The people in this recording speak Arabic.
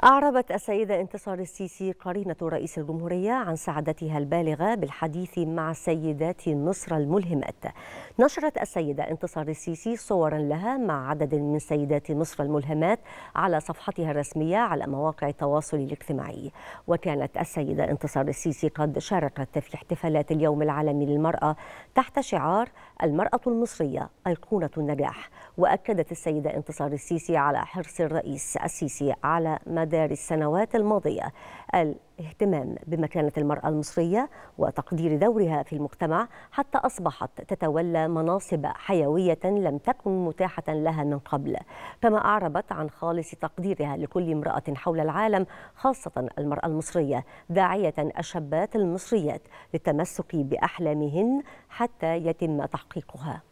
أعربت السيدة انتصار السيسي قرينة رئيس الجمهورية عن سعادتها البالغة بالحديث مع سيدات مصر الملهمات. نشرت السيدة انتصار السيسي صورا لها مع عدد من سيدات مصر الملهمات على صفحتها الرسمية على مواقع التواصل الاجتماعي. وكانت السيدة انتصار السيسي قد شاركت في احتفالات اليوم العالمي للمرأة تحت شعار المرأة المصرية أيقونة النجاح. وأكدت السيدة انتصار السيسي على حرص الرئيس السيسي على مدار السنوات الماضية الاهتمام بمكانة المرأة المصرية وتقدير دورها في المجتمع، حتى أصبحت تتولى مناصب حيوية لم تكن متاحة لها من قبل. كما أعربت عن خالص تقديرها لكل امرأة حول العالم، خاصة المرأة المصرية، داعية الشابات المصريات للتمسك بأحلامهن حتى يتم تحقيقها.